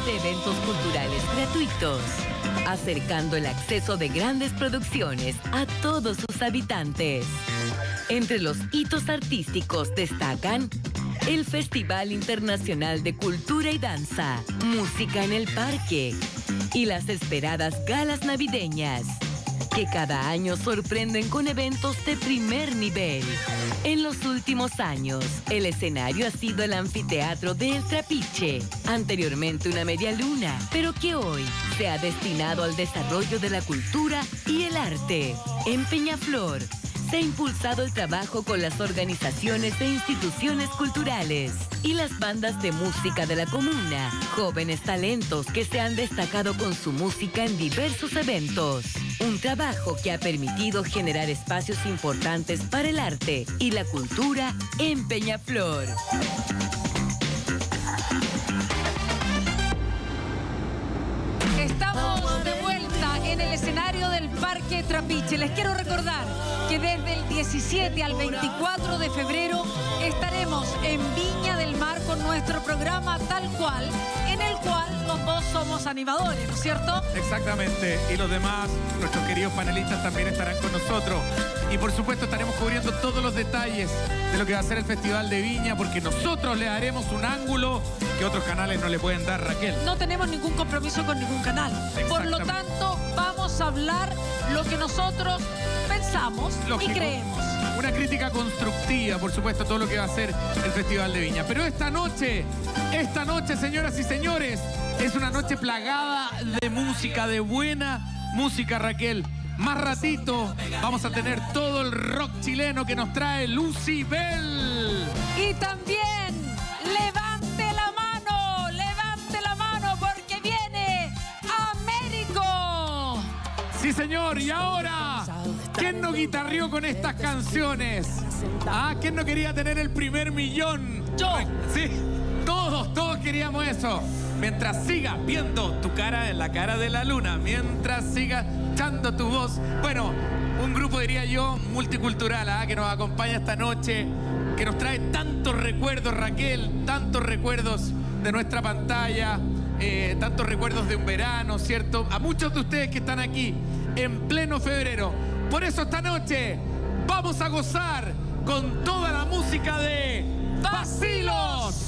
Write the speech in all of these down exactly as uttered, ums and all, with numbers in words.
de eventos culturales gratuitos, acercando el acceso de grandes producciones a todos sus habitantes. Entre los hitos artísticos destacan el Festival Internacional de Cultura y Danza, Música en el Parque y las esperadas galas navideñas, que cada año sorprenden con eventos de primer nivel. En los últimos años, el escenario ha sido el anfiteatro de El Trapiche, anteriormente una media luna, pero que hoy se ha destinado al desarrollo de la cultura y el arte. En Peñaflor, se ha impulsado el trabajo con las organizaciones e instituciones culturales y las bandas de música de la comuna, jóvenes talentos que se han destacado con su música en diversos eventos. Un trabajo que ha permitido generar espacios importantes para el arte y la cultura en Peñaflor. Estamos de vuelta en el escenario del Parque Trapiche. Les quiero recordar que desde el diecisiete al veinticuatro de febrero estaremos en Viña del Mar con nuestro programa Tal Cual, en el cual los dos somos animadores, ¿no es cierto? Exactamente, y los demás, nuestros queridos panelistas también estarán con nosotros. Y por supuesto estaremos cubriendo todos los detalles de lo que va a ser el Festival de Viña, porque nosotros le daremos un ángulo que otros canales no le pueden dar, Raquel. No tenemos ningún compromiso con ningún canal. Por lo tanto, vamos a hablar lo que nosotros pensamos Lógico. y creemos. Una crítica constructiva, por supuesto, a todo lo que va a ser el Festival de Viña. Pero esta noche, esta noche, señoras y señores, es una noche plagada de música, de buena música, Raquel. Más ratito vamos a tener todo el rock chileno que nos trae Lucibel. Y también, levante la mano, levante la mano, porque viene Américo. Sí, señor, y ahora, ¿quién no guitarrió con estas canciones? ¿Ah? ¿Quién no quería tener el primer millón? Yo. Sí, todos, todos queríamos eso. Mientras siga viendo tu cara en la cara de la luna, mientras siga echando tu voz. Bueno, un grupo, diría yo, multicultural, ¿ah? Que nos acompaña esta noche, que nos trae tantos recuerdos, Raquel, tantos recuerdos de nuestra pantalla, eh, tantos recuerdos de un verano, ¿cierto? A muchos de ustedes que están aquí en pleno febrero. Por eso esta noche vamos a gozar con toda la música de Bacilos.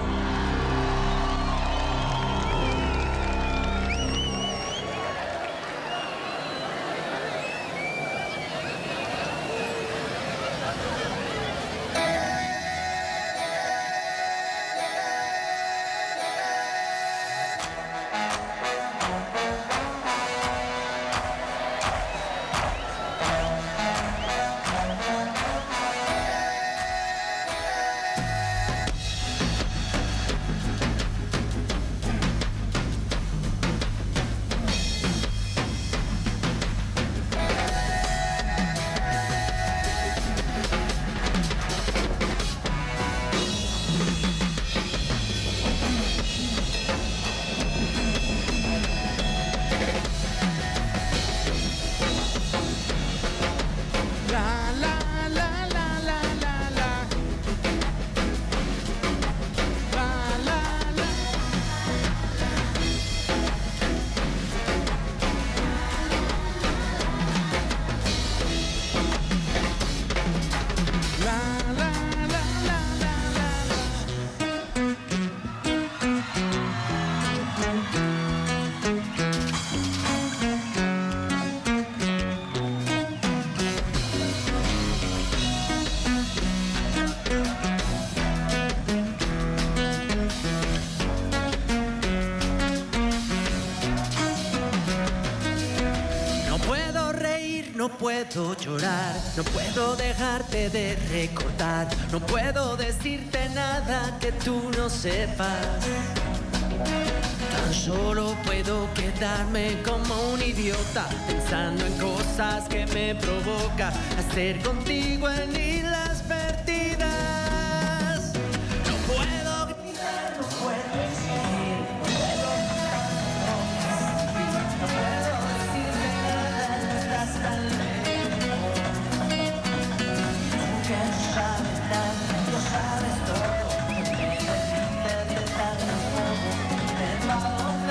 No puedo llorar, no puedo dejarte de recordar, no puedo decirte nada que tú no sepas. Tan solo puedo quedarme como un idiota, pensando en cosas que me provoca hacer contigo en islas perdidas. No puedo gritar, no puedo decir, no puedo no puedo decirte nada, no estás tan lejos. Que no sabes nada, lo sabes todo. Me permite tentarnos poco, me va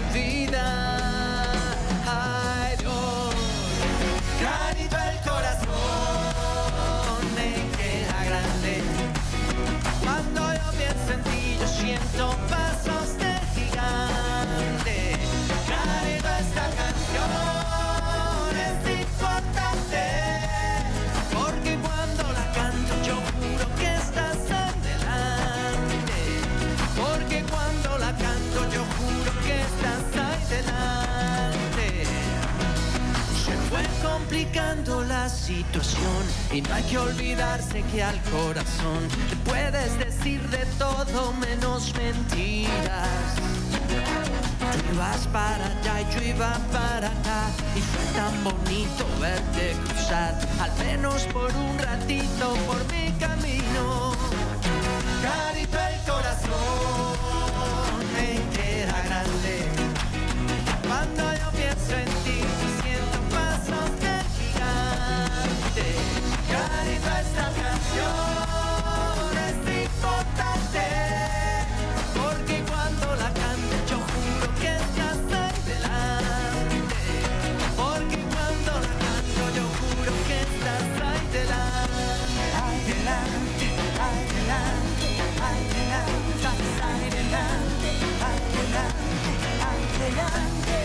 vida. Ay Dios, clarito el corazón me queda grande. Cuando yo pienso en ti yo siento pasos de gigante. Clarito esta canción es importante, porque cuando la canto yo juro que estás adelante. Porque cuando la canto yo juro que estás ahí delante. Se fue complicando la situación y no hay que olvidarse que al corazón le puedes decir de todo menos mentiras. Tú ibas para allá y yo iba para acá y fue tan bonito verte cruzar, al menos por un ratito por mi camino. Clarito el corazón me queda grande. Cuando yo pienso en ti siento pasos de gigante. Clarito esta canción es importante, porque cuando la canto yo juro que estás ahí delante. Porque cuando la canto yo juro que estás ahí delante. Adelante, adelante, adelante, estás ahí delante, adelante, adelante.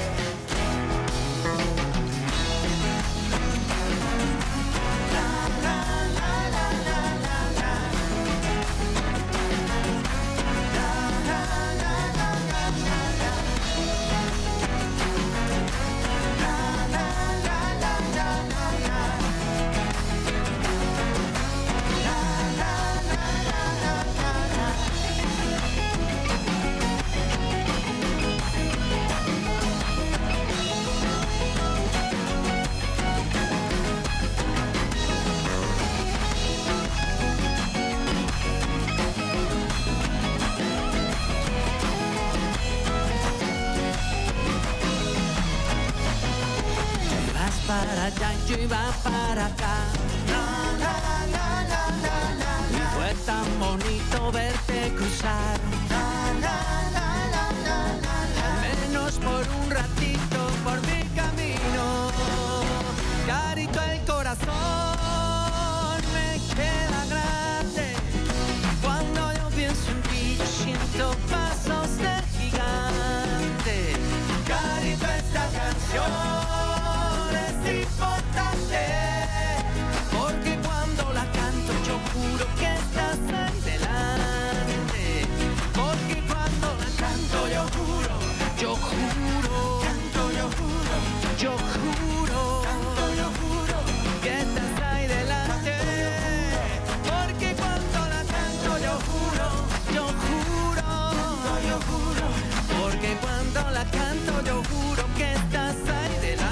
Para allá y yo iba para acá. La, la, la, la, la, la, y fue tan bonito verte cruzar. La, la, la, la, la, la, la, al menos por un ratito por mi camino. Clarito el corazón me queda grande. Cuando yo pienso en ti yo siento pasos de gigante. Clarito esta canción importante, porque cuando la canto yo juro que estás ahí delante. Porque cuando la canto yo juro, yo juro, canto yo juro, yo juro, canto yo juro que estás ahí delante. Porque cuando la canto yo juro, yo juro, canto yo juro, porque cuando la canto yo juro que estás ahí delante.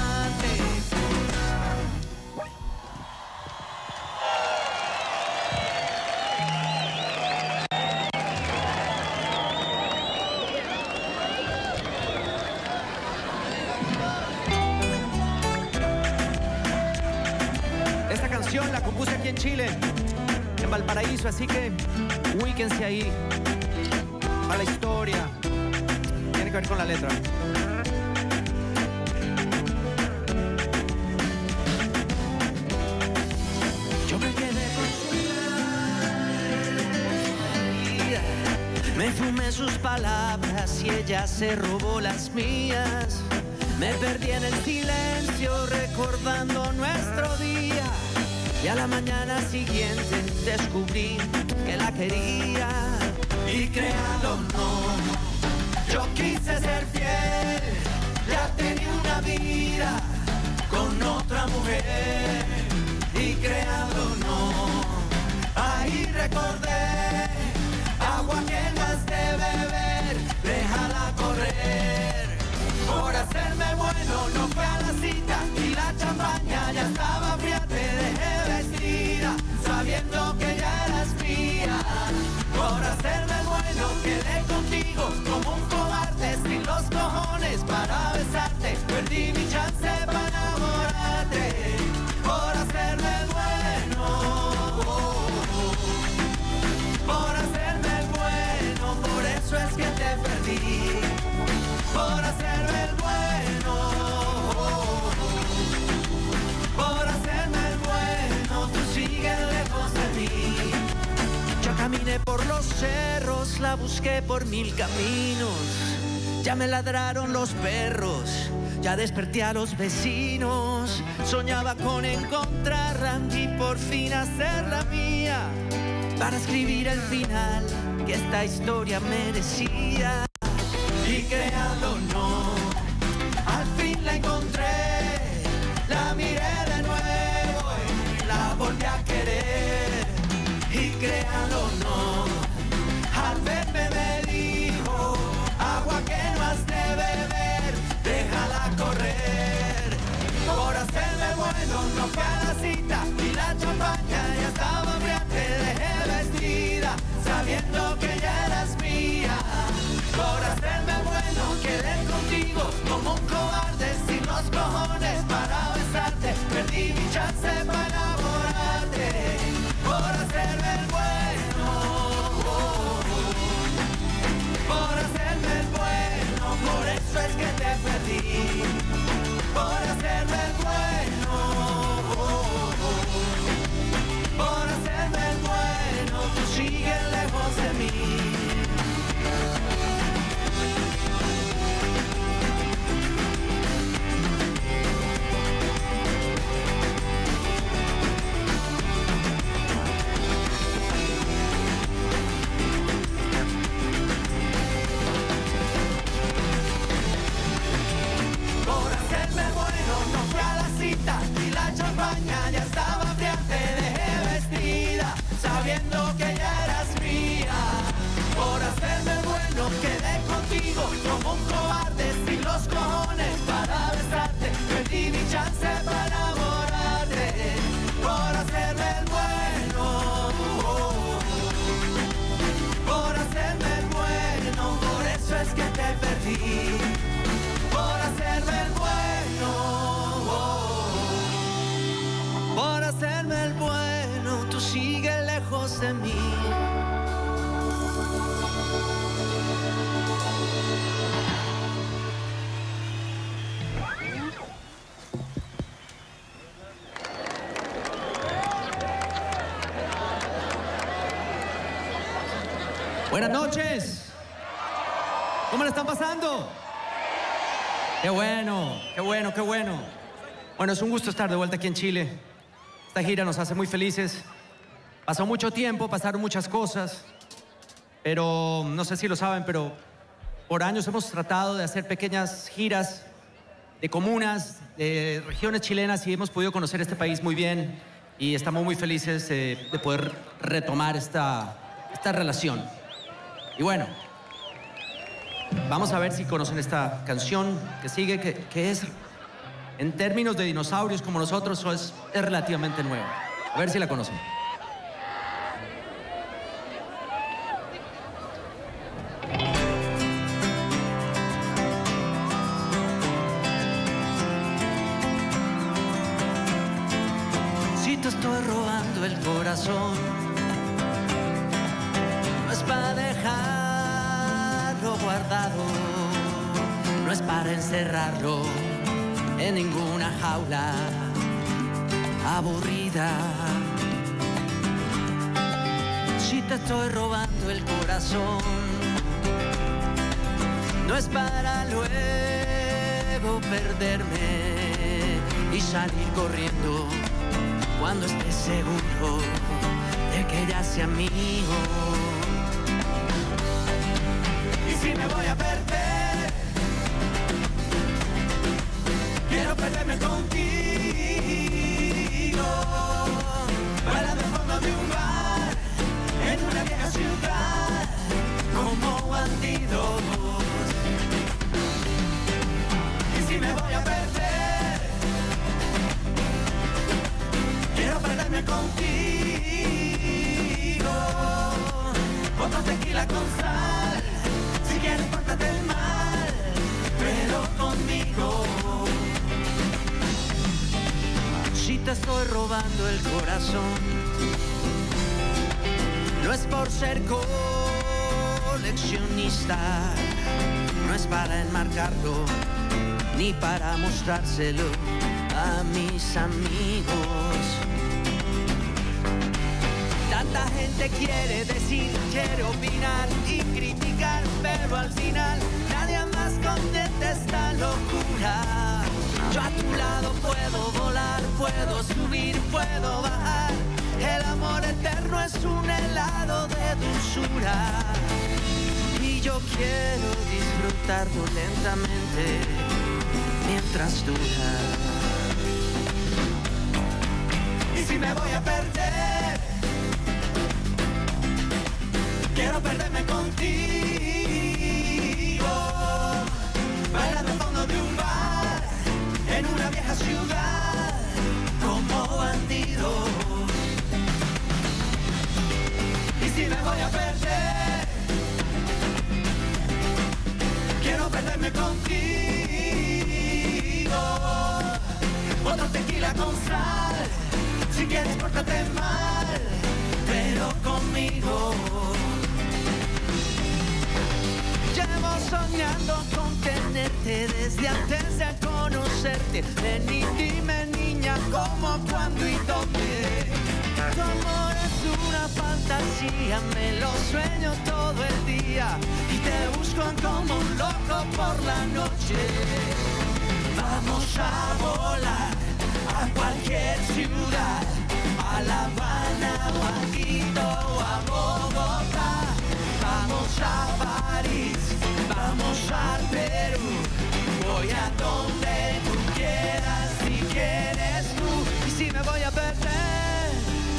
La compuse aquí en Chile, en Valparaíso, así que ubíquense ahí a la historia. Tiene que ver con la letra. Yo me quedé con su vida, me fumé sus palabras y ella se robó las mías. Me perdí en el silencio recordando nuestro día. Y a la mañana siguiente descubrí que la quería. Y créalo o no, yo quise ser fiel. Ya tenía una vida con otra mujer. Y créalo o no, ahí recordé agua que más de beber, déjala correr. Por hacerme bueno no fue a la cita y la champaña ya estaba fría. Te dejé vestida sabiendo que ya eras mía. Por hacerme bueno quedé contigo como un cobarde sin los cojones para besarte. Perdí mi chance para enamorarte. Por hacerme bueno, por hacerme bueno, por eso es que te perdí. por hacerme el bueno, por hacerme el bueno, tú sigues lejos de mí. Yo caminé por los cerros, la busqué por mil caminos, ya me ladraron los perros, ya desperté a los vecinos, soñaba con encontrarla y por fin hacerla mía, para escribir el final que esta historia merecía. Y créalo no, al fin la encontré, la miré de nuevo y la volví a querer. Y créalo no, al verme me dijo, agua que no has de beber, déjala correr. Por hacerme bueno no fui a la cita y la champaña ya estaba fría, te dejé vestida sabiendo que ya eras mía. Por hacerme bueno quedé contigo como un cobarde sin los cojones para besarte, perdí mi chance para enamorarte. Por hacerme el bueno, por hacerme el bueno, por eso es que te perdí. Por hacerme el bueno, por hacerme el bueno, tú sigues lejos de mí. Y la champaña ya estaba fría, te dejé vestida sabiendo que ya eras mía. Por hacerme bueno quedé contigo como un cobarde sin los cojones para besarte, perdí mi chance para enamorarte. Por hacerme el bueno, por hacerme el bueno, por eso es que te perdí. Por hacerme el bueno, por hacerme el bueno, tú sigues lejos de mí. Buenas noches. ¿Cómo le están pasando? Qué bueno, qué bueno, qué bueno. Bueno, es un gusto estar de vuelta aquí en Chile. Esta gira nos hace muy felices. Pasó mucho tiempo, pasaron muchas cosas, pero no sé si lo saben, pero por años hemos tratado de hacer pequeñas giras de comunas, de regiones chilenas y hemos podido conocer este país muy bien y estamos muy felices de, de poder retomar esta, esta relación. Y bueno, vamos a ver si conocen esta canción que sigue, que, que es, en términos de dinosaurios como nosotros, es, es relativamente nueva. A ver si la conocen. Si te estoy robando el corazón, no es para dejarlo guardado, no es para encerrarlo en ninguna jaula aburrida. Si te estoy robando el corazón, no es para luego perderme y salir corriendo cuando estés seguro de que ya sea mío. Y si me voy a perder, quiero perderme contigo, bailando al fondo de un bar, en una vieja ciudad, como bandidos. Y si me voy a perder, quiero perderme contigo, otro tequila con sal, si quieres pórtate mal, pero conmigo. Si te estoy robando el corazón, no es por ser coleccionista, no es para enmarcarlo, ni para mostrárselo a mis amigos. Tanta gente quiere decir, quiere opinar y criticar, pero al final nadie más contenta esta locura. Yo a tu lado puedo volar, puedo subir, puedo bajar. El amor eterno es un helado de dulzura. Y yo quiero disfrutarlo lentamente mientras dura. Y si me voy a perder, quiero perderme contigo, bailando al fondo de un bar, en una vieja ciudad, como bandidos. Y si me voy a perder, quiero perderme contigo, otro tequila con sal, si quieres pórtate mal, pero conmigo. Llevo soñando con tenerte desde antes de conocerte. Ven y dime, niña, cómo, cuándo y dónde. Tu amor es una fantasía, me lo sueño todo el día y te busco como un loco por la noche. Vamos a volar a cualquier ciudad, a La Habana, o a Quito, o a Bogotá. Vamos a París, vamos al Perú, voy a donde tú quieras, si quieres tú. Y si me voy a perder,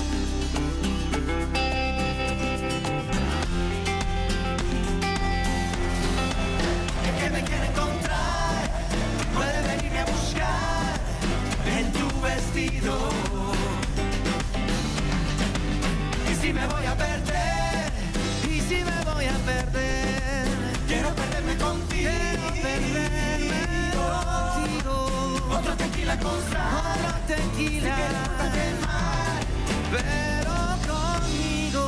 el que me quiere encontrar puede venirme a buscar en tu vestido. Y si me voy a perder, y si me voy a perder, quiero perderme contigo, quiero perderme contigo. Otro tequila con sal, otro tequila, si quieres pórtate mal, pero conmigo.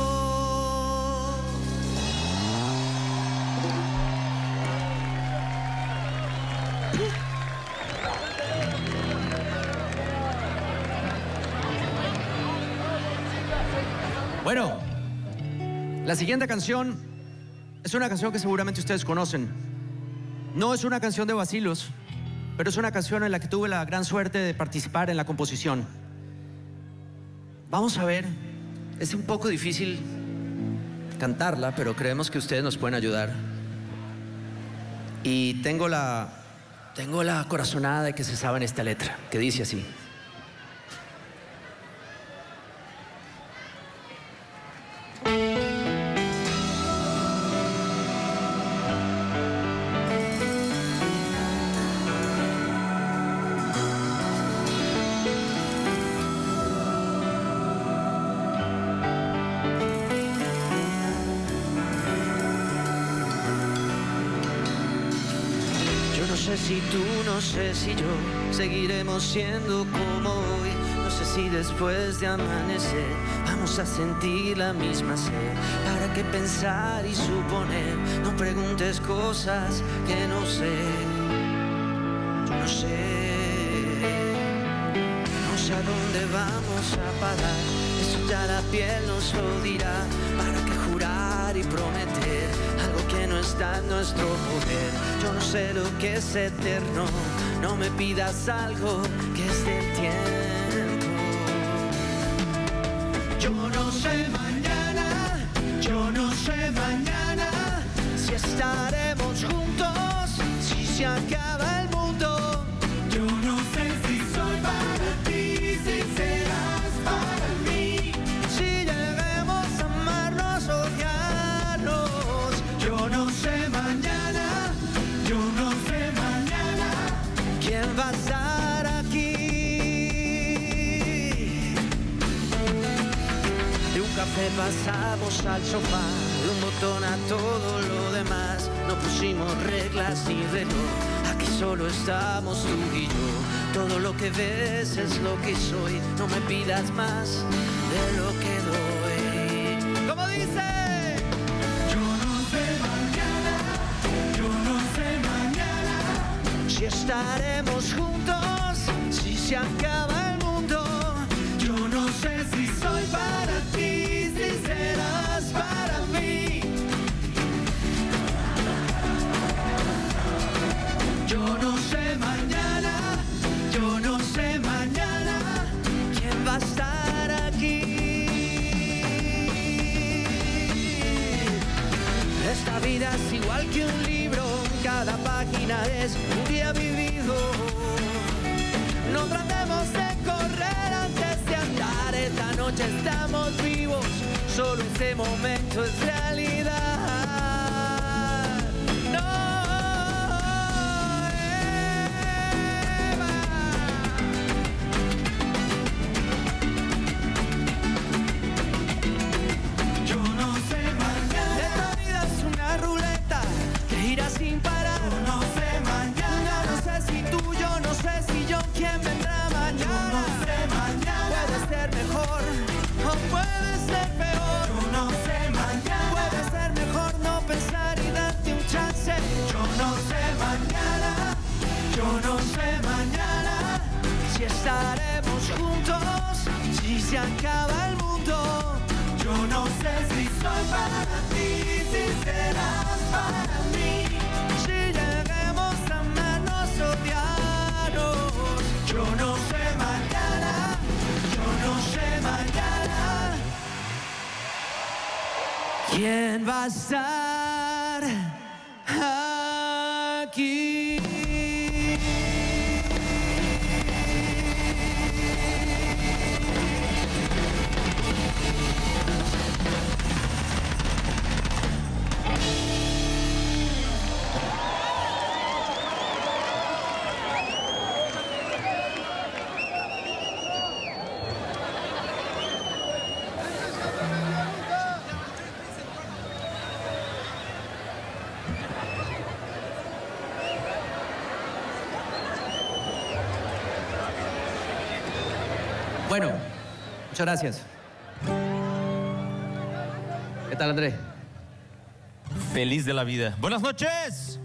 Bueno, la siguiente canción es una canción que seguramente ustedes conocen. No es una canción de vacilos, pero es una canción en la que tuve la gran suerte de participar en la composición. Vamos a ver, es un poco difícil cantarla, pero creemos que ustedes nos pueden ayudar. Y tengo la, tengo la corazonada de que se sabe en esta letra, que dice así. No sé si tú, no sé si yo seguiremos siendo como hoy. No sé si después de amanecer vamos a sentir la misma sed. ¿Para qué pensar y suponer? No preguntes cosas que no sé. Yo no sé. No sé a dónde vamos a parar. Eso ya la piel nos lo dirá. ¿Para qué jurar y prometer algo que no está en nuestro poder? Yo no sé lo que es eterno, no me pidas algo que es del tiempo. Yo no sé mañana, yo no sé mañana si estaremos juntos, si se acaba el mundo. Yo no sé si soy para ti, si serás para mí, si lleguemos a amarnos o odiarnos. Yo no sé mañana, yo no sé mañana quién va a estar aquí. De un café pasamos al sofá, de un botón a todo lo demás. No pusimos reglas ni reloj, aquí solo estamos tú y yo. Todo lo que ves es lo que soy, no me pidas más de lo que doy. ¿Cómo dice? Yo no sé mañana, yo no sé mañana si estaremos juntos, si se acaba el mundo. Yo no sé si soy para ti, si serás para mí. Yo no sé mañana, yo no sé mañana quién va a estar aquí. Esta vida es igual que un libro, cada página es un día vivido. No tratemos de correr antes de andar, esta noche estamos vivos, solo este momento es realidad. No, Eva. Yo no sé mañana. Esta vida es una ruleta que irá sin parar. Yo no sé mañana. No sé si tú, yo no sé si yo, quién vendrá mañana. Yo no sé mañana. Puede ser mejor o puede ser peor. Yo no sé mañana. Puede ser mejor no pensar y darte un chance. Yo no sé mañana. Yo no sé mañana si estaremos juntos, si se acaba el mundo. Yo no sé si soy para ti, si serás para mí. Si lleguemos a amarnos, odiarnos. Yo no sé mañana, yo no sé mañana quién va a estar aquí. Bueno, muchas gracias. ¿Qué tal, André? Feliz de la vida. Buenas noches.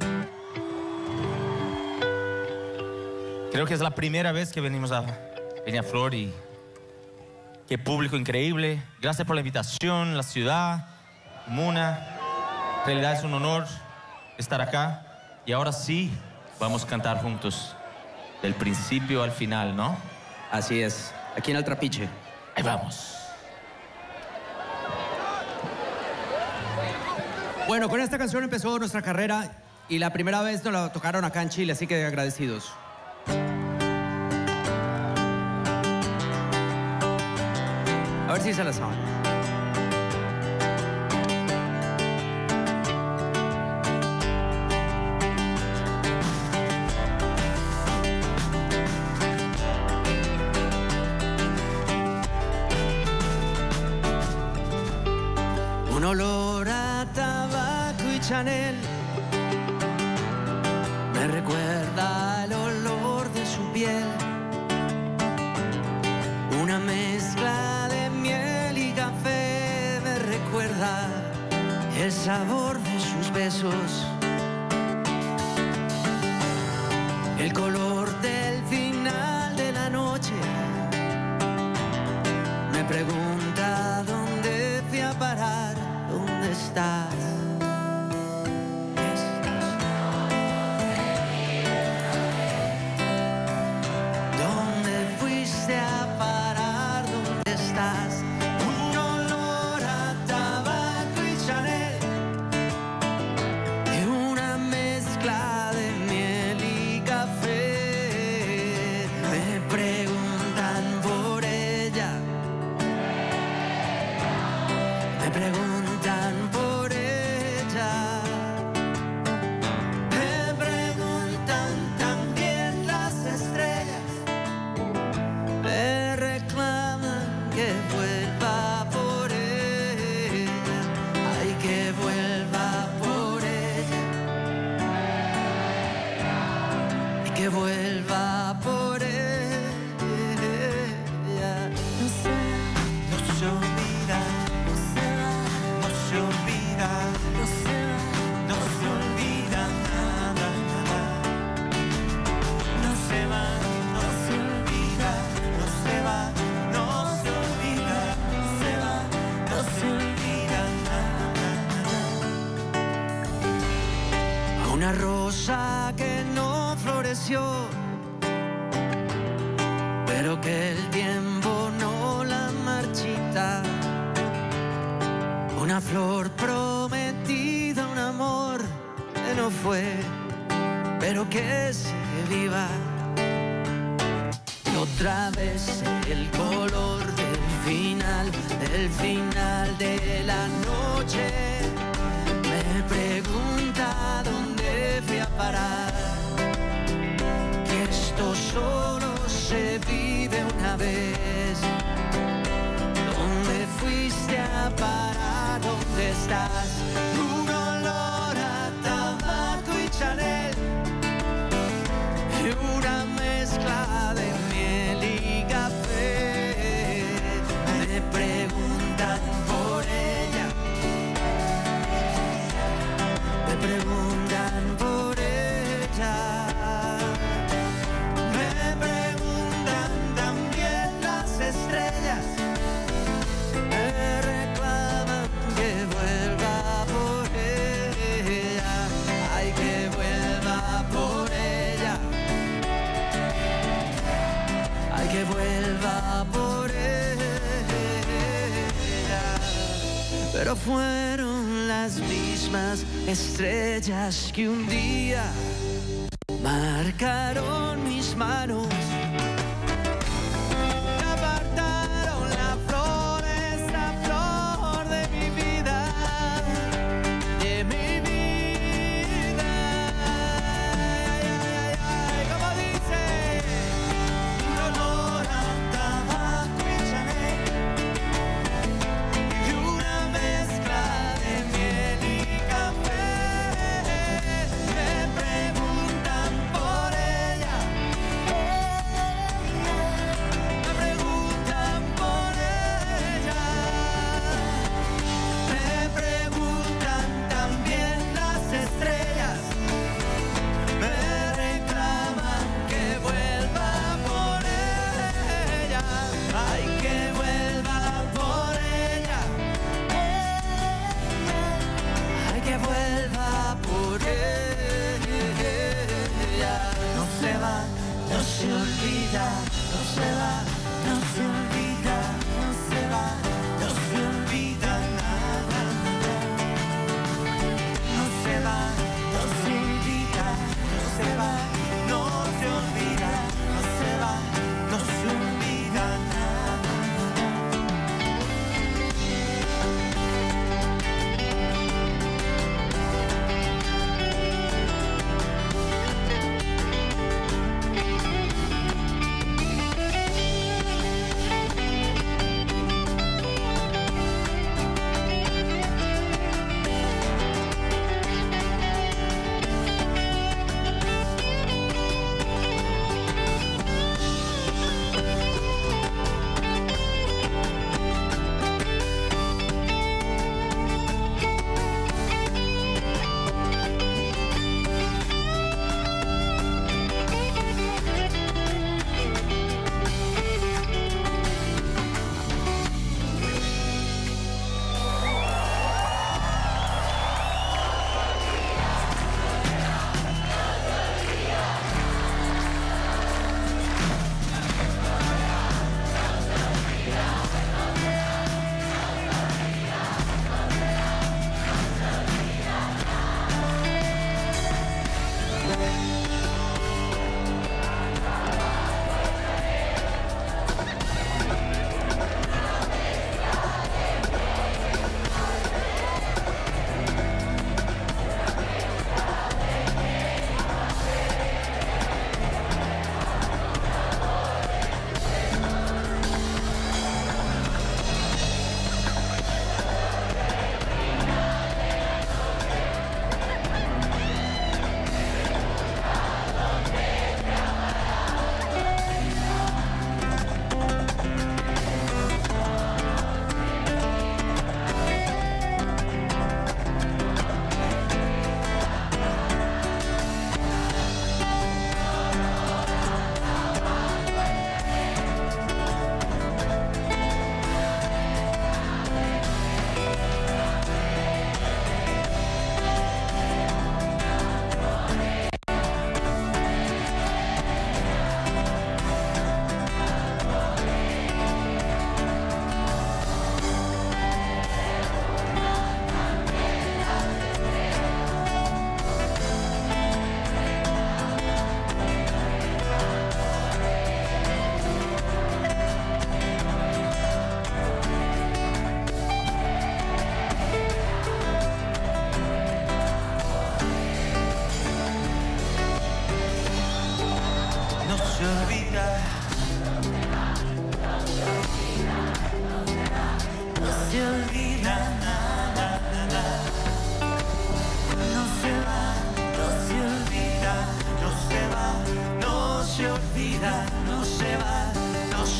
Creo que es la primera vez que venimos a Peñaflor y qué público increíble. Gracias por la invitación, la ciudad, Muna. En realidad es un honor estar acá. Y ahora sí, vamos a cantar juntos. Del principio al final, ¿no? Así es. Aquí en el Trapiche. Ahí vamos. Bueno, con esta canción empezó nuestra carrera y la primera vez nos la tocaron acá en Chile, así que agradecidos. A ver si se la saben. Un olor a tabaco y Chanel me recuerda el olor de su piel. Una mezcla de miel y café me recuerda el sabor de sus besos. El color del final de la noche me pregunta dónde fui a parar. ¿Dónde estás? ¿Dónde fuiste a parar? ¿Dónde estás? Un olor a tabaco y Chanel y una mezcla de miel y café. Me preguntan por ella. Me preguntan por ella, me preguntan también las estrellas, me reclaman que vuelva por ella, ay, que vuelva por ella, y que vuelva por ella. No sé, no se olvida. No se olvida, no se olvida nada, nada. una rosa que no floreció, pero que el tiempo no la marchita, una flor prometida, un amor que no fue, pero que sigue viva. Y otra vez el color del final, del final de la noche, me pregunta dónde fui a parar, que esto solo se vive una vez. ¿Dónde fuiste a parar? ¿Dónde estás? Un olor a tabaco y Chanel, y una mezcla de miel y café. Me preguntan por ella, me preguntan por ella, me preguntan también las estrellas, me reclaman que vuelva por ella, ay, que vuelva por ella, ay, que vuelva por ella. Pero fueron las mismas estrellas que un día marcaron mis manos, y apartaron la flor, esta flor de mi vida, de mi vida. Ay, ay, ay, ay, como dice, un olor a tabaco y Chanel, y una mezcla de miel y café. Me preguntan por ella, me preguntan por ella, me preguntan también las estrellas, me reclaman que vuelva por ella, ay, que vuelva por ella, ay, que vuelva por ella. No se va, no se olvida, no se va, no se olvida, no se va, no se olvida nada. No se va, no se olvida, no se va, no se olvida, no se va, no se olvida nada.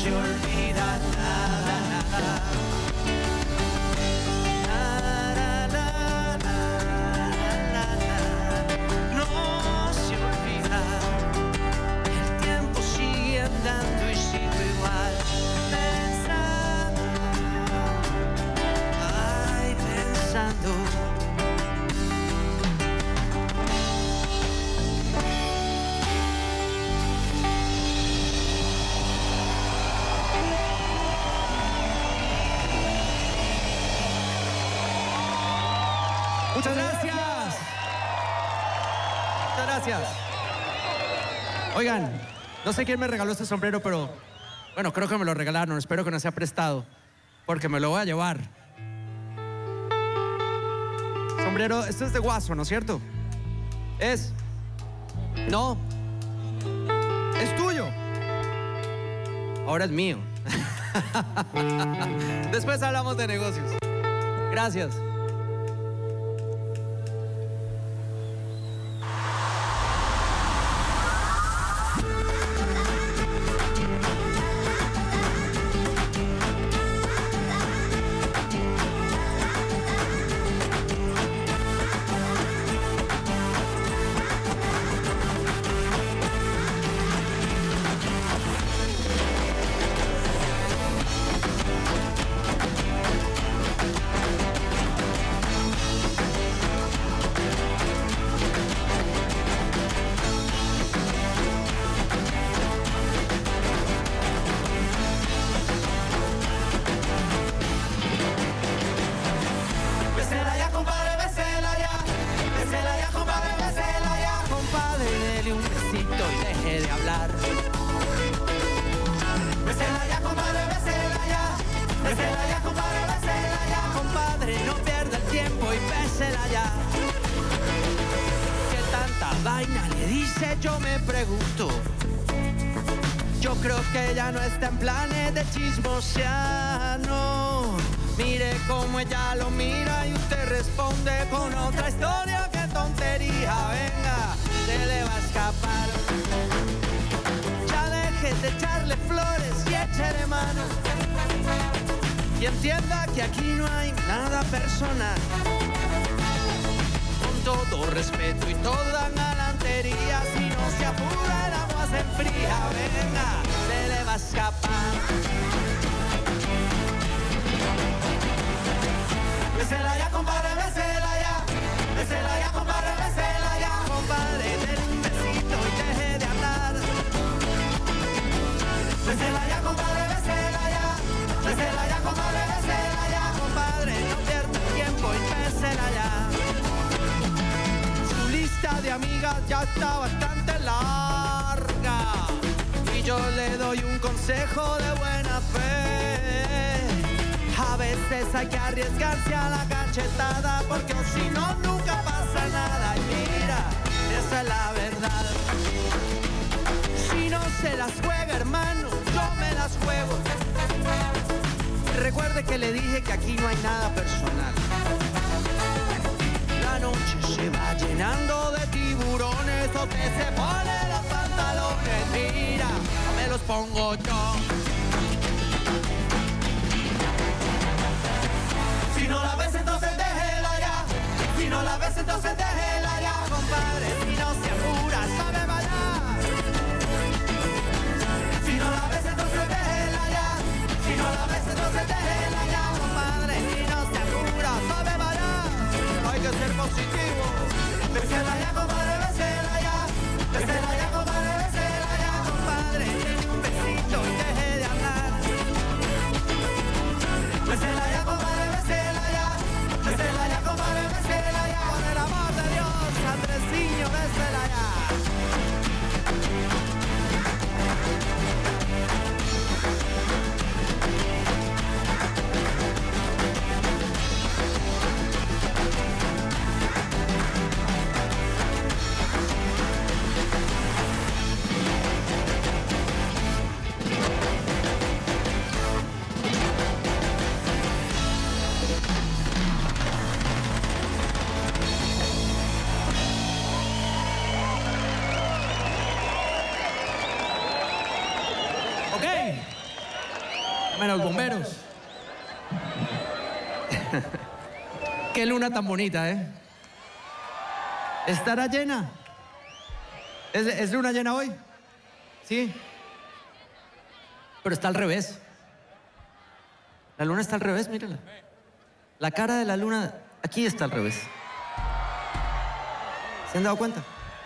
se olvida nada, nada. Nada, nada, nada, nada. No se olvida. El tiempo sigue andando y sigo igual. Pensando, ay, pensando. Muchas gracias. Muchas gracias. Oigan, no sé quién me regaló este sombrero, pero bueno, creo que me lo regalaron. Espero que no sea prestado, porque me lo voy a llevar. Sombrero, esto es de Guaso, ¿no es cierto? ¿Es? No. Es tuyo. Ahora es mío. Después hablamos de negocios. Gracias. Bésela ya, compadre, bésela ya. Bésela ya, compadre, bésela ya. Compadre, dele un besito y deje de hablar. Bésela ya, compadre, bésela ya. Bésela ya, compadre, bésela ya. Compadre, no pierda el tiempo y bésela ya. ¿Qué tanta vaina le dice? Yo me pregunto. Yo creo que ella no está en planes de chismosear, no. Mire cómo ella lo mira y usted responde con otra historia. ¡Qué tontería! Venga, se le va a escapar. Ya deje de echarle flores y échele mano. Y entienda que aquí no hay nada personal. Con todo respeto y toda galantería, si no se apura el agua se enfría. Venga, se le va a escapar. Bésela ya, compadre, bésela ya. Bésela ya, compadre, bésela ya. Compadre, denle un besito y deje de hablar. Bésela ya, compadre, bésela ya. Bésela ya, compadre, bésela ya. Compadre, no pierda tiempo y bésela ya. Su lista de amigas ya está bastante larga y yo le doy un consejo de buena fe. A veces hay que arriesgarse a la cachetada, porque o si no, nunca pasa nada. Y mira, esa es la verdad. Si no se las juega, hermano, yo me las juego. Recuerde que le dije que aquí no hay nada personal. La noche se va llenando de tiburones, o que se pone los pantalones. Mira, me los pongo yo. Si no la ves, entonces déjela ya. Si no la ves, entonces déjela ya. Compadre, si no se apura, sabe bailar. Si no la ves, entonces déjela ya. Si no la ves, entonces déjela ya. Compadre, si no se apura, sabe bailar. Hay que ser positivo. Bésela ya, compadre, bésela ya. Bésela ya, compadre, bésela ya. Compadre, denle un besito y deje de hablar. Bésela ya, compadre, bésela ya. Bésela ya, compadre, bésela ya. Por el amor de Dios, Andresiño, bésela ya. Llamen a los bomberos. Qué luna tan bonita, ¿eh? ¿Estará llena? ¿Es, ¿Es luna llena hoy? Sí. Pero está al revés. La luna está al revés, mírala. La cara de la luna aquí está al revés. ¿Se han dado cuenta?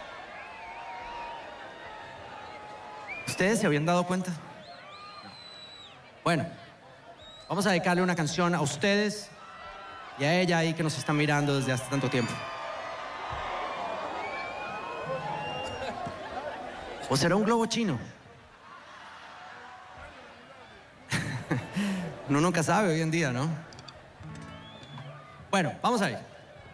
¿Ustedes se habían dado cuenta? Bueno, vamos a dedicarle una canción a ustedes y a ella ahí que nos están mirando desde hace tanto tiempo. ¿O será un globo chino? Uno nunca sabe hoy en día, ¿no? Bueno, vamos a ir.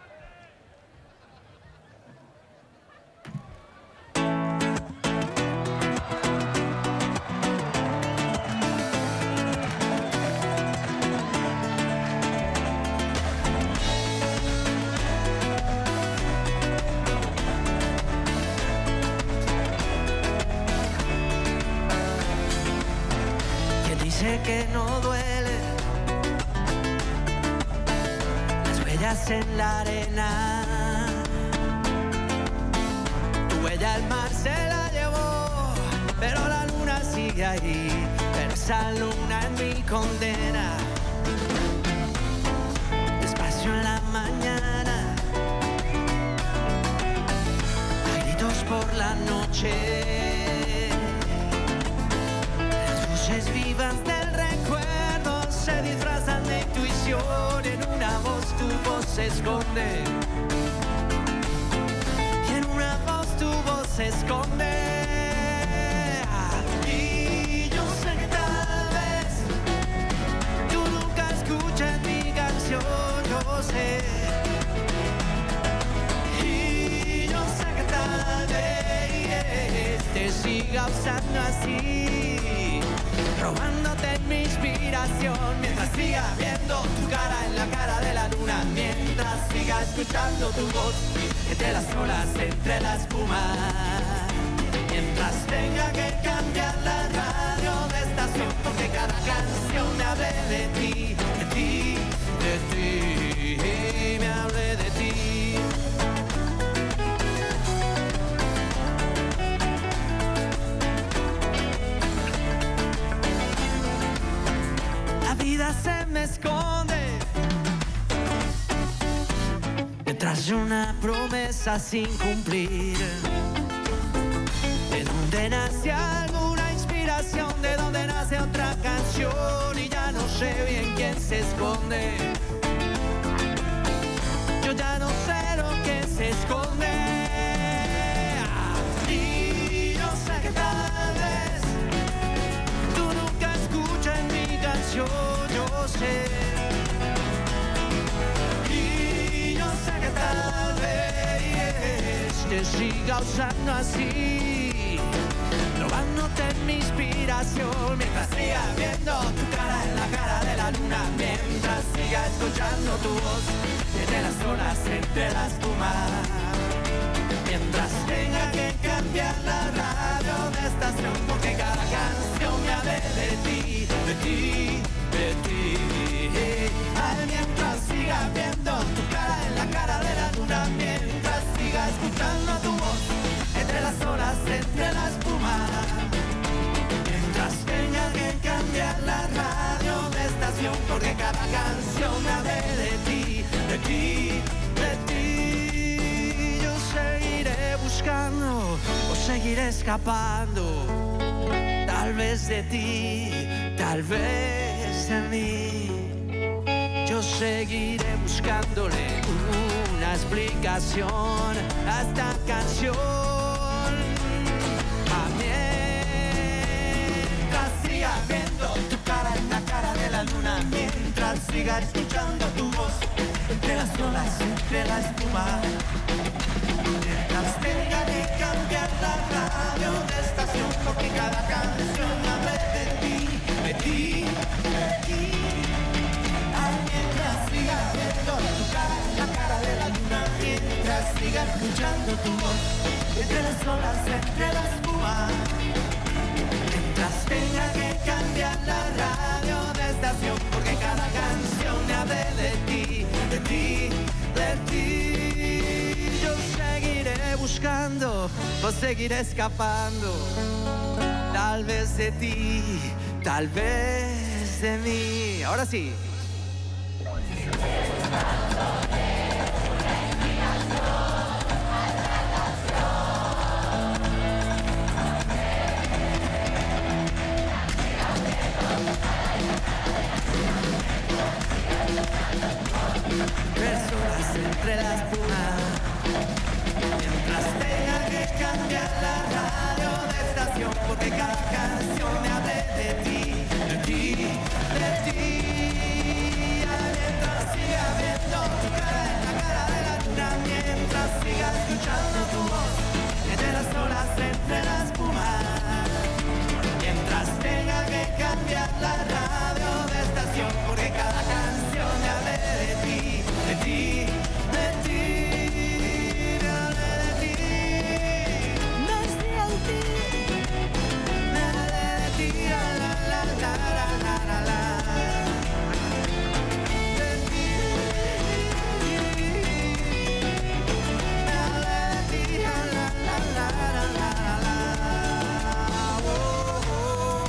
Dice que no duele las huellas en la arena. Tu huella al mar se la llevó, pero la luna sigue ahí. Pero esa luna es mi condena. Despacio en la mañana, a gritos por la noche. Luces vivas del recuerdo se disfrazan de intuición. En una voz tu voz se esconde. Y en una voz tu voz se esconde. Y yo sé que tal vez tú nunca escuchas mi canción, yo sé. Y yo sé que tal vez te siga usando así, robándote mi inspiración, mientras siga viendo tu cara en la cara de la luna, mientras siga escuchando tu voz entre las olas, entre la espuma, mientras tenga que cambiar la radio de estación, porque cada canción me hable de ti, de ti, de ti, me hable de ti. La vida se me esconde detrás de una promesa sin cumplir. De donde nace alguna inspiración, de donde nace otra canción, y ya no sé bien quién se esconde. Yo ya no sé lo que se esconde. Y yo sé que tal vez tú nunca escuchas mi canción, yo sé. Y yo sé que tal vez te siga usando así, robándote mi inspiración, mientras siga viendo tu cara en la cara de la luna, mientras siga escuchando tu voz entre las olas, entre la espuma, mientras tenga que cambiar la radio de estación, porque cada canción me hable de ti, de ti, de ti. Ay, mientras siga viendo tu cara en la cara de la luna, mientras siga escuchando tu voz entre las olas, entre la espuma, mientras tenga que cambiar la radio de estación, porque cada canción me hable de ti, de ti, de ti. Yo seguiré buscando o seguiré escapando, tal vez de ti, tal vez de mí. Yo seguiré buscándole una explicación a esta canción. Mientras siga viendo tu cara en la cara de la luna, mientras siga escuchando tu voz entre las olas, entre la espuma, mientras tenga que cambiar la radio de estación, porque cada canción hable de ti, de ti, de ti. Mientras siga viendo tu cara en la cara de la luna, mientras siga escuchando tu voz entre las olas, entre la espuma, mientras tenga que cambiar la radio buscando o seguiré escapando. Tal vez de ti, tal vez de mí. Ahora sí. Personas entre la espuma, mientras tenga que cambiar la radio de estación, porque cada canción me hable de ti, de ti, de ti. Mientras siga viendo tu cara en la cara de la luna, mientras siga escuchando tu voz entre las olas, entre la espuma, mientras tenga que cambiar la radio de estación, porque cada canción me hable de ti, de ti, de ti, me hable de ti, me hable de ti, me hable de ti, la la la la la la la. De ti, me hable de ti, la la la la la la. Oh, oh.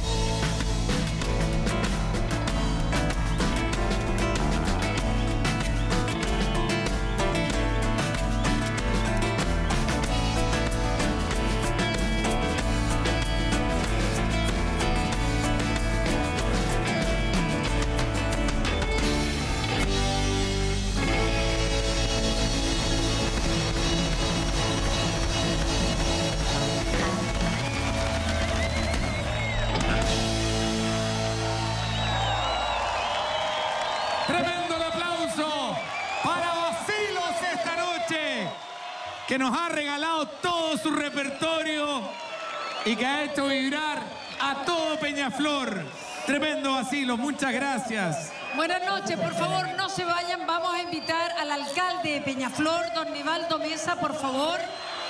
Tremendo el aplauso para Vacilos esta noche, que nos ha regalado todo su repertorio y que ha hecho vibrar a todo Peñaflor. Tremendo Vacilos, muchas gracias. Buenas noches, por favor, no se vayan. Vamos a invitar al alcalde de Peñaflor, don Nivaldo Mesa, por favor,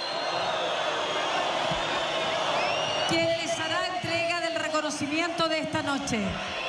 quien les hará entrega del reconocimiento de esta noche.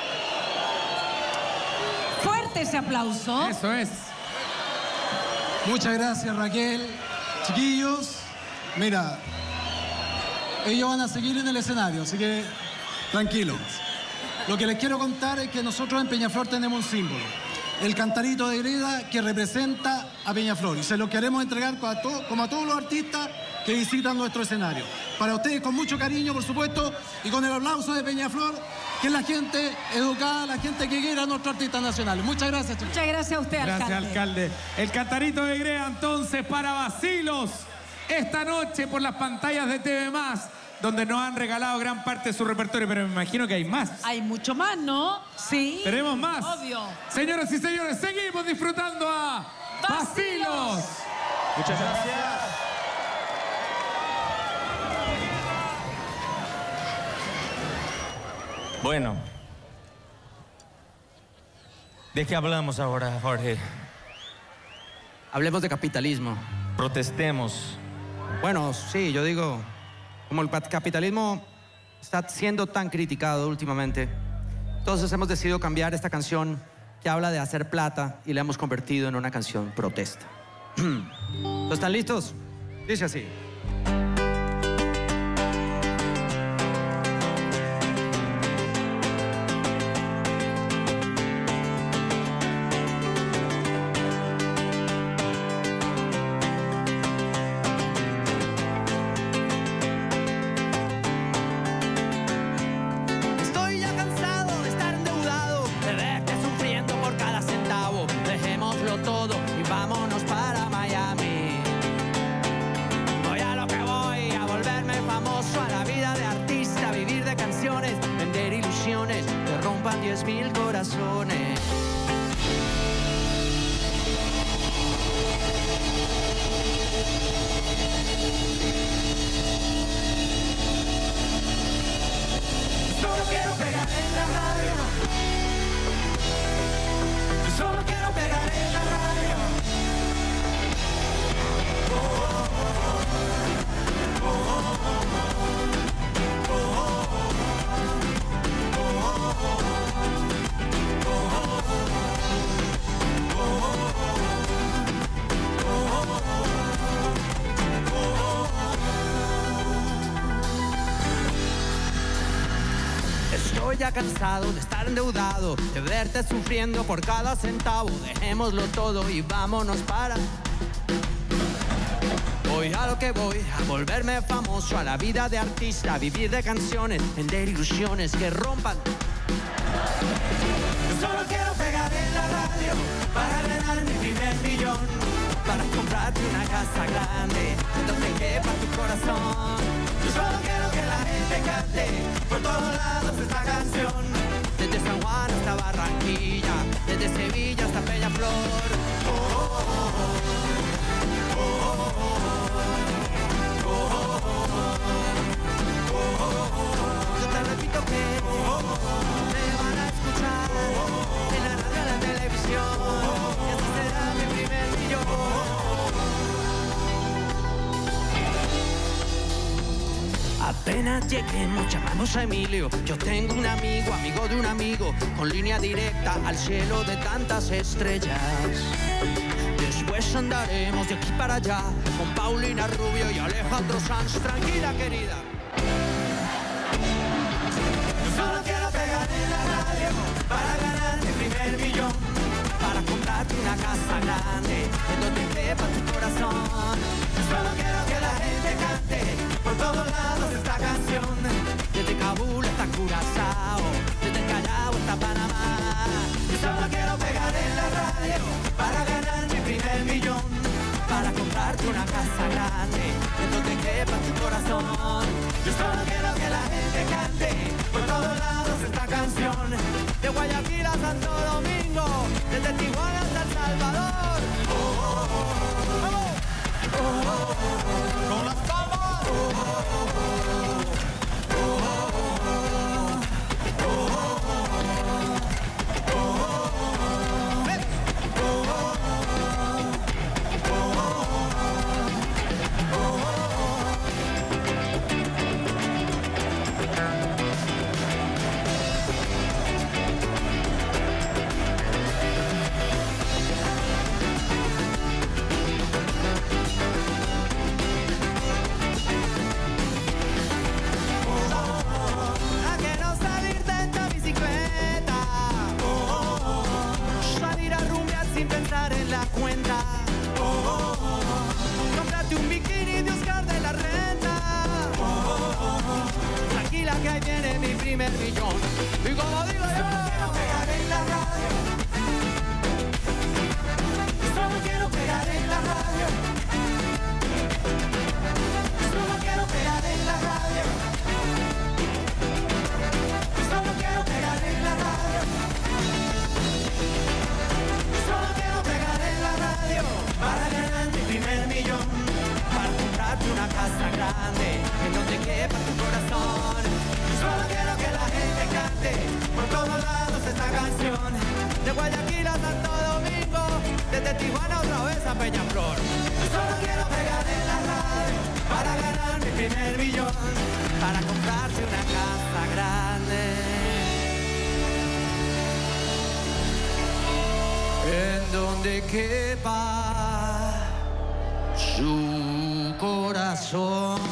Fuerte ese aplauso. Eso es. Muchas gracias, Raquel. Chiquillos, mira, ellos van a seguir en el escenario, así que tranquilos. Lo que les quiero contar es que nosotros en Peñaflor tenemos un símbolo, el cantarito de greda que representa a Peñaflor, y se lo queremos entregar a to- como a todos los artistas que visitan nuestro escenario. Para ustedes con mucho cariño, por supuesto, y con el aplauso de Peñaflor, que es la gente educada, la gente que quiere a nuestros artistas nacionales. Muchas gracias, chicos. Muchas gracias a usted, Gracias, alcalde. alcalde. El cantarito de Grea, entonces, para Vacilos, esta noche por las pantallas de T V más, donde nos han regalado gran parte de su repertorio, pero me imagino que hay más. Hay mucho más, ¿no? Sí. Tenemos más. Obvio. Señoras y señores, seguimos disfrutando a Vacilos. Muchas gracias. Bueno, ¿de qué hablamos ahora, Jorge? Hablemos de capitalismo. Protestemos. Bueno, sí, yo digo, como el pat- capitalismo está siendo tan criticado últimamente, entonces hemos decidido cambiar esta canción que habla de hacer plata y la hemos convertido en una canción protesta. ¿Están listos? Dice así. Estoy ya cansado de estar endeudado, de verte sufriendo por cada centavo. Dejémoslo todo y vámonos para Miami. Voy a lo que voy, a volverme famoso, a la vida de artista, vivir de canciones, vender ilusiones que rompan diez mil corazones. Solo quiero pegar en la radio. Solo quiero pegar en la radio. Oh, oh, oh, oh, oh, oh, oh. Estoy ya cansado de estar endeudado, de verte sufriendo por cada centavo. Dejémoslo todo y vámonos para... Voy a lo que voy, a volverme famoso, a la vida de artista, a vivir de canciones, vender ilusiones que rompan. Yo solo quiero pegar en la radio para ganar mi primer millón, para comprarte una casa grande donde quepa tu corazón. Yo solo quiero que la gente cante por todos lados esta canción, desde San Juan hasta Barranquilla, desde Sevilla hasta Peñaflor. Oh, oh, oh, oh, oh, oh, oh. Yo te repito que me van a escuchar en la radio, en la televisión, y así será mi primer millón. Apenas lleguemos, llamamos a Emilio. Yo tengo un amigo, amigo de un amigo, con línea directa al cielo de tantas estrellas. Después andaremos de aquí para allá con Paulina Rubio y Alejandro Sanz. Tranquila, querida. Yo solo quiero pegar en la radio para ganar mi primer millón, para comprarte una casa grande en donde quepa tu corazón. Yo solo quiero que la gente cante por todos lados esta canción, desde Kabul hasta Curazao, desde Callao hasta Panamá. Yo solo quiero pegar en la radio para ganar mi primer millón, para comprarte una casa grande en donde quepa tu corazón. Yo solo quiero que la gente cante por todos lados esta canción, de Guayaquil a Santo Domingo, desde Tijuana hasta El Salvador. Oh, oh, oh, oh, oh, oh, oh, oh. Con las palmas. Oh, oh, oh, oh, oh, oh, oh, oh, oh, oh, hey. Oh, oh, oh. Que ahí viene mi primer millón. Y como digo yo, solo quiero pegar en la radio. Solo quiero pegar en la radio. Solo quiero pegar en la radio. Solo quiero pegar en la radio. Solo quiero pegar en la radio para ganar mi primer millón, para comprarte una casa grande en donde quepa tu corazón. Solo quiero que la gente cante por todos lados esta canción, de Guayaquil a Santo Domingo, desde Tijuana otra vez a Peñaflor. Solo quiero pegar en la radio para ganar mi primer millón, para comprarte una casa grande en donde quepa su corazón.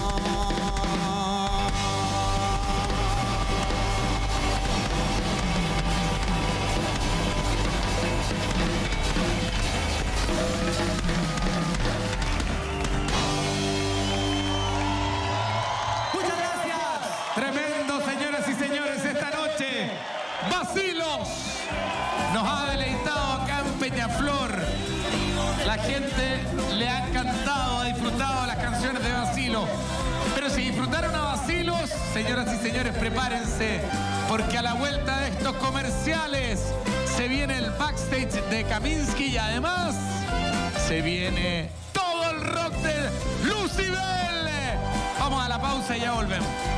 Muchas gracias. Tremendo, señoras y señores, esta noche Vacilos nos ha deleitado acá en Peñaflor. La gente le ha encantado, ha disfrutado las canciones de Vacilos. Pero si disfrutaron a Vacilos, señoras y señores, prepárense, porque a la vuelta de estos comerciales se viene el backstage de Kaminsky y además se viene todo el rock de Lucybell. Vamos a la pausa y ya volvemos.